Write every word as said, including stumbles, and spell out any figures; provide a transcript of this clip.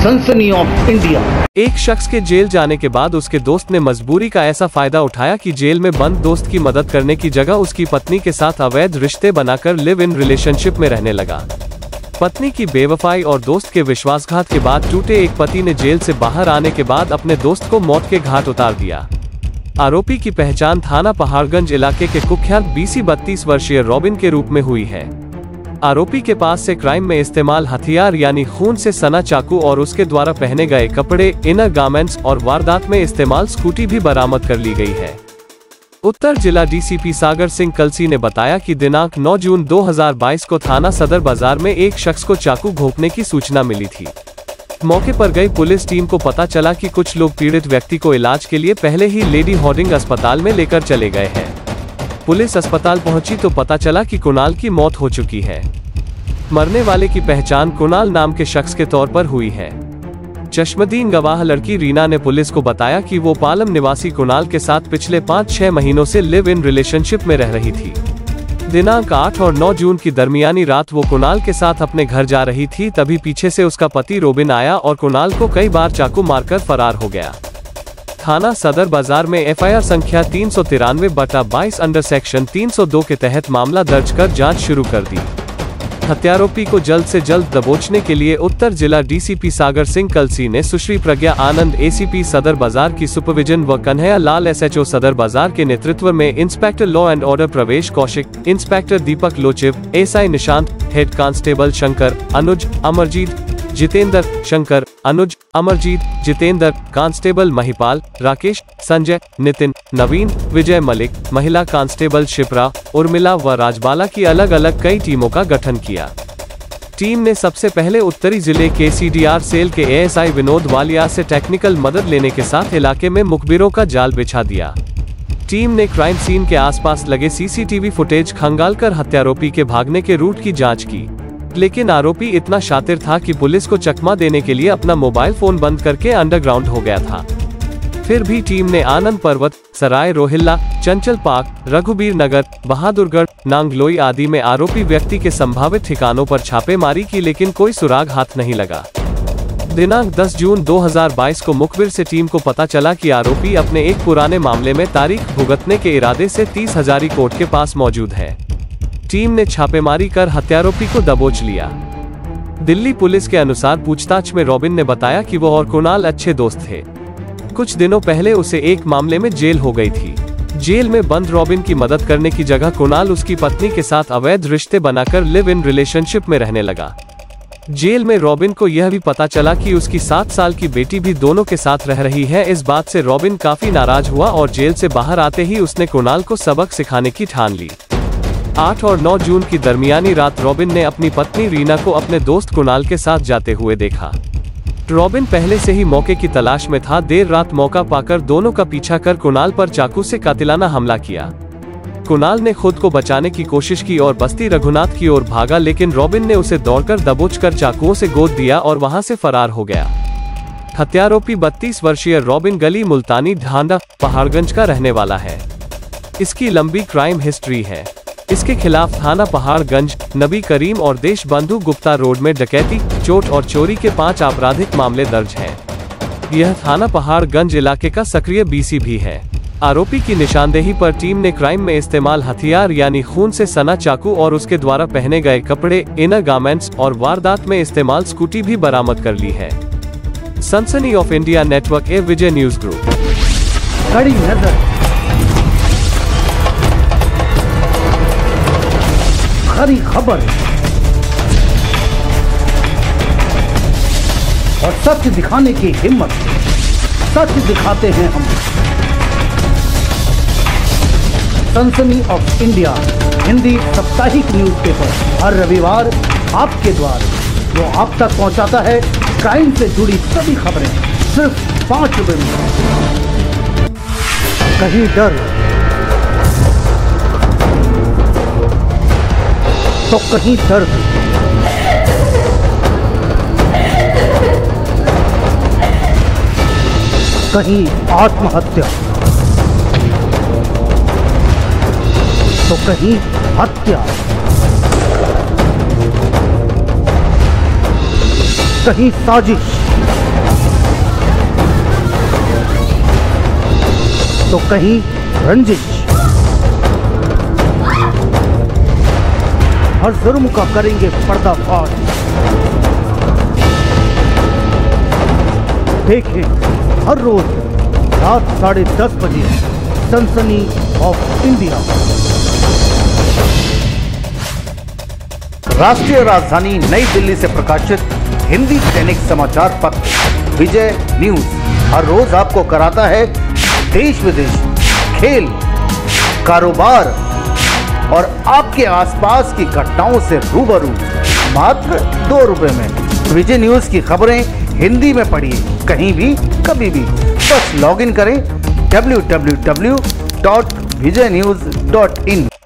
सनसनी of India. एक शख्स के जेल जाने के बाद उसके दोस्त ने मजबूरी का ऐसा फायदा उठाया कि जेल में बंद दोस्त की मदद करने की जगह उसकी पत्नी के साथ अवैध रिश्ते बनाकर लिव इन रिलेशनशिप में रहने लगा। पत्नी की बेवफाई और दोस्त के विश्वासघात के बाद टूटे एक पति ने जेल से बाहर आने के बाद अपने दोस्त को मौत के घाट उतार दिया। आरोपी की पहचान थाना पहाड़गंज इलाके के कुख्यात बीसी बत्तीस वर्षीय रॉबिन के रूप में हुई है। आरोपी के पास से क्राइम में इस्तेमाल हथियार यानी खून से सना चाकू और उसके द्वारा पहने गए कपड़े, इनर गारमेंट्स और वारदात में इस्तेमाल स्कूटी भी बरामद कर ली गई है। उत्तर जिला डीसीपी सागर सिंह कलसी ने बताया कि दिनांक नौ जून दो हज़ार बाईस को थाना सदर बाजार में एक शख्स को चाकू घोंपने की सूचना मिली थी। मौके पर गई पुलिस टीम को पता चला कि कुछ लोग पीड़ित व्यक्ति को इलाज के लिए पहले ही लेडी हार्डिंग अस्पताल में लेकर चले गए हैं। पुलिस अस्पताल पहुंची तो पता चला कि कुणाल की मौत हो चुकी है। मरने वाले की पहचान कुणाल नाम के शख्स के तौर पर हुई है। चश्मदीन गवाह लड़की रीना ने पुलिस को बताया कि वो पालम निवासी कुणाल के साथ पिछले पाँच छह महीनों से लिव इन रिलेशनशिप में रह रही थी। दिनांक आठ और नौ जून की दरमियानी रात वो कुणाल के साथ अपने घर जा रही थी, तभी पीछे से उसका पति रॉबिन आया और कुणाल को कई बार चाकू मारकर फरार हो गया। थाना सदर बाजार में एफआईआर संख्या तीन सौ तिरानवे बटा बाईस अंडर सेक्शन तीन सौ दो के तहत मामला दर्ज कर जांच शुरू कर दी। हत्यारोपी को जल्द से जल्द दबोचने के लिए उत्तर जिला डीसीपी सागर सिंह कलसी ने सुश्री प्रज्ञा आनंद एसीपी सदर बाजार की सुपरविजन व कन्हैया लाल एसएचओ सदर बाजार के नेतृत्व में inspector law and order Pravesh Kaushik, inspector Deepak लोचिव, SI Nishant, head constable Shankar, Anuj, Amarjeet, Jitendra, Shankar, Anuj, Amarjeet, Jitendra, constable Mahipal, Rakesh, Sanjay, Nitin, Naveen, Vijay Malik, महिला कांस्टेबल शिप्रा, उर्मिला व राजबाला की अलग अलग कई टीमों का गठन किया। टीम ने सबसे पहले उत्तरी जिले के सीडीआर सेल के एएसआई विनोद वालिया से टेक्निकल मदद लेने के साथ इलाके में मुखबिरों का जाल बिछा दिया। टीम ने क्राइम सीन के आसपास लगे सीसीटीवी फुटेज खंगालकर हत्यारोपी के भागने के रूट की जांच की, लेकिन आरोपी इतना शातिर था कि पुलिस को चकमा देने के लिए अपना मोबाइल फोन बंद करके अंडरग्राउंड हो गया था। फिर भी टीम ने आनंद पर्वत, सराय रोहिल्ला, चंचल पार्क, रघुबीर नगर, बहादुरगढ़, नांगलोई आदि में आरोपी व्यक्ति के संभावित ठिकानों पर छापेमारी की, लेकिन कोई सुराग हाथ नहीं लगा। दिनांक दस जून दो हज़ार बाईस को मुखबिर से टीम को पता चला कि आरोपी अपने एक पुराने मामले में तारीख भुगतने के इरादे से तीस हजारी कोर्ट के पास मौजूद है। टीम ने छापेमारी कर हत्यारोपी को दबोच लिया। दिल्ली पुलिस के अनुसार पूछताछ में रॉबिन ने बताया कि वो और कुणाल अच्छे दोस्त थे। कुछ दिनों पहले उसे एक मामले में जेल हो गई थी। जेल में बंद रॉबिन की मदद करने की जगह कुणाल उसकी पत्नी के साथ अवैध रिश्ते बनाकर लिव इन रिलेशनशिप में रहने लगा। जेल में रॉबिन को यह भी पता चला कि उसकी सात साल की बेटी भी दोनों के साथ रह रही है। इस बात से रॉबिन काफी नाराज हुआ और जेल से बाहर आते ही उसने कुणाल को सबक सिखाने की ठान ली। आठ और नौ जून की दरमियानी रात रॉबिन ने अपनी पत्नी रीना को अपने दोस्त कुणाल के साथ जाते हुए देखा। रॉबिन पहले से ही मौके की तलाश में था। देर रात मौका पाकर दोनों का पीछा कर कुणाल पर चाकू से कातिलाना हमला किया। कुणाल ने खुद को बचाने की कोशिश की और बस्ती रघुनाथ की ओर भागा, लेकिन रॉबिन ने उसे दौड़कर दबोचकर चाकुओं से गोद दिया और वहां से फरार हो गया। हत्यारोपी बत्तीस वर्षीय रॉबिन गली मुल्तानी ढांडा पहाड़गंज का रहने वाला है। इसकी लंबी क्राइम हिस्ट्री है। इसके खिलाफ थाना पहाड़गंज, नबी करीम और देश बंधु गुप्ता रोड में डकैती, चोट और चोरी के पांच आपराधिक मामले दर्ज हैं। यह थाना पहाड़गंज इलाके का सक्रिय बीसी भी है। आरोपी की निशानदेही पर टीम ने क्राइम में इस्तेमाल हथियार यानी खून से सना चाकू और उसके द्वारा पहने गए कपड़े, इनर गारमेंट्स और वारदात में इस्तेमाल स्कूटी भी बरामद कर ली है। Sansani of India network a Vijay news group. कड़ी नजर, खरी खबर और सच दिखाने की हिम्मत, सच दिखाते हैं हम। सनसनी ऑफ इंडिया हिंदी साप्ताहिक न्यूज़पेपर हर रविवार आपके द्वार, जो आप तक पहुंचाता है क्राइम से जुड़ी सभी खबरें सिर्फ पाँच रुपए में। कहीं डर तो कहीं दर्द, कहीं आत्महत्या तो कहीं हत्या, कहीं साजिश तो कहीं रंजिश, हर जुर्म का करेंगे पर्दाफाश। देखें हर रोज रात साढ़े दस बजे सनसनी ऑफ इंडिया। राष्ट्रीय राजधानी नई दिल्ली से प्रकाशित हिंदी दैनिक समाचार पत्र विजय न्यूज हर रोज आपको कराता है देश विदेश, खेल, कारोबार और आपके आसपास की घटनाओं से रूबरू मात्र दो रुपए में। विजय न्यूज की खबरें हिंदी में पढ़िए कहीं भी कभी भी। बस लॉगिन करें W W W dot Vijay news dot इन।